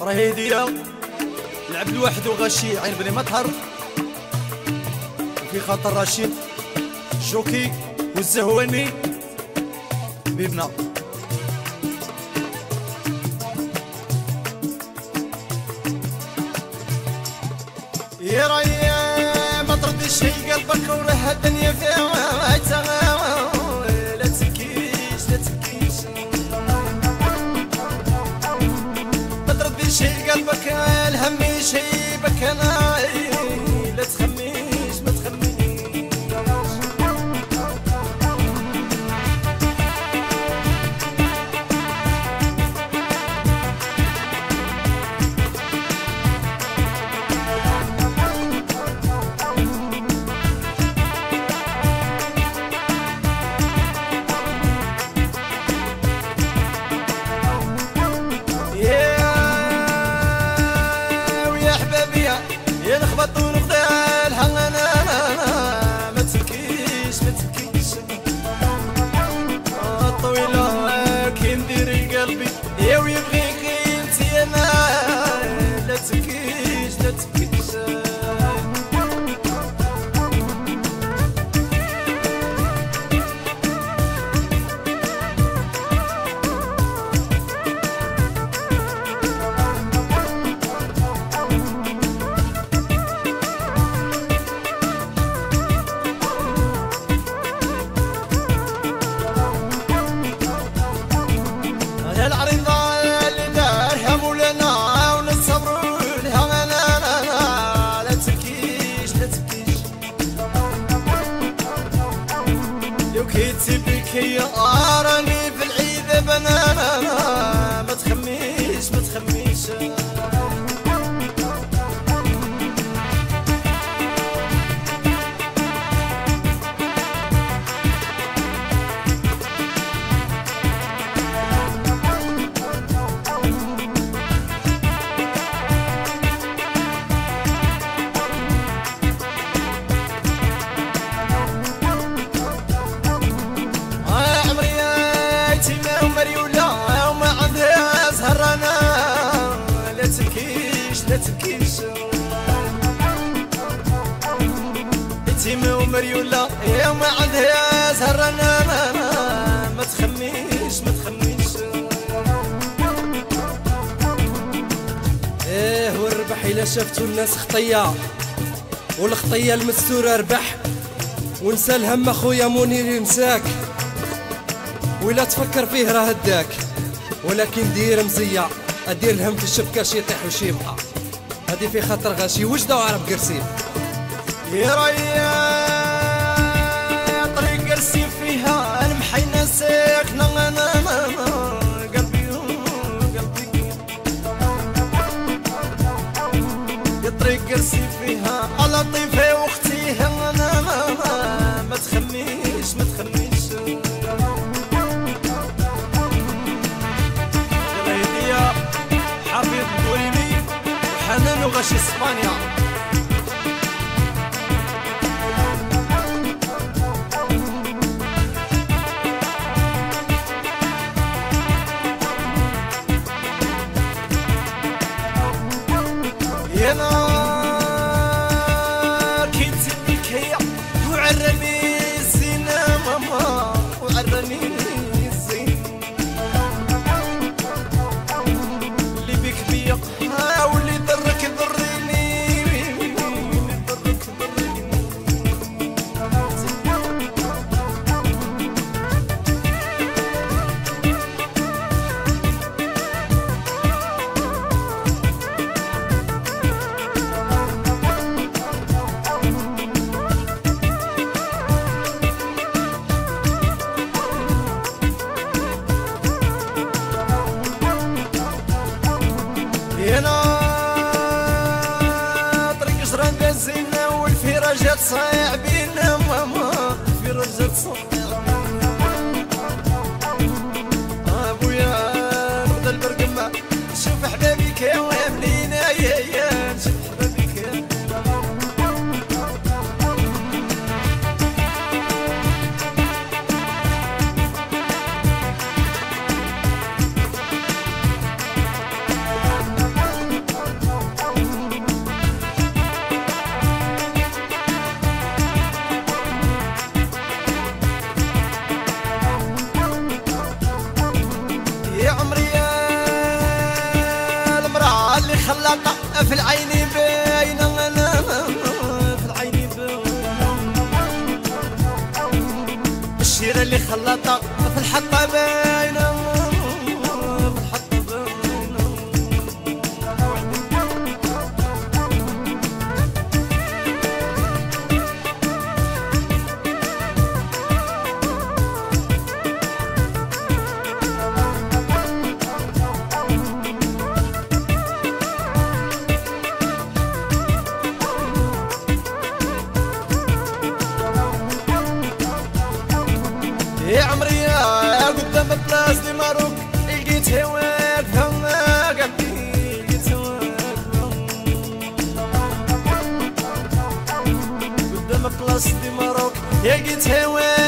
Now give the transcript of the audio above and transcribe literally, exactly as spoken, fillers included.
راهي هدية العبد الواحد وغشي عين بني مطهر، وفي خاطر رشيد شوكي والزهواني بيبنا. يا ريا ما تردي شي قلبك وراه الدنيا فيها لا تبكيش لا تبكيش، ما تردي شي قلبك الهم يشيبك انا لا تخميش ما تخميش. يا نخبط ونغدى الحنانة ما تبكيش ما تبكيش، الطويلة كي ندير قلبي يا ويبغيك انتي انا لا تبكيش لا تبكيش. العريضة اللي دارها مولانا ونصبروا لها انا لا تبكيش لا تبكيش، لو كي تبكي راني في العيد بنانا ما تخميش ما تخميش. لا تبكيش يتيمة ومريولة يا ما عندها زهرنا ما تخميش ما تخميش. ايه والربح إلا شافتو الناس خطية والخطية المستورة ربح، ونسى الهم اخويا منير ينساك ولا تفكر فيه راه هداك، ولكن دير مزية ادير الهم في الشبكة شي يطيح وشي يبقى، هادي في خاطر غاشي وجدة وعرب قرسيم. يا ريا طريق قرسيم فيها المحينة ساكنة انا قلبي قلبي، يا طريق قرسيم فيها على طيفة واختيها انا ما تخميش ما تخميش. حبيب بوريمي وحنان وغشي اسبانيا. يا نار كي تسيبك هي وعرني الزينة ماما وعرني الزين اللي بك بيق واللي ضرك ضريني ضرك ضريني. يا نار طريق جران الزينة والفراجات صايعبين ماما الفراجات صايعبين ابويا نبدا البرقمة شوف حبابي كاملين يا يا شوف حبابي كاملين. خلاقة في العين باينة، في العين باينة. الشيرة اللي خلاطة في الحطة باينة، في الحطة باينة. يا عمري يا قدام بلاص دي ماروك لقيتها واقفة قلبي، لقيتها واقفة قدام بلاص دي ماروك لقيتها واقفة